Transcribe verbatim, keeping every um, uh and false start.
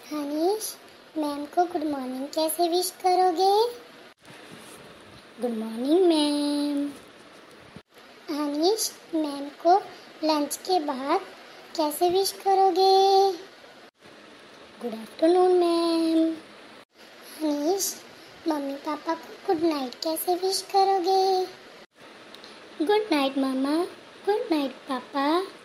Hanish, ma'am को good morning कैसे wish करोगे? Good morning ma'am. Hanish, ma'am को लंच के बाद कैसे विश करोगे? Good afternoon ma'am. Hanish, mummy papa को गुड नाइट कैसे विश करोगे? Good night mama, good night पापा।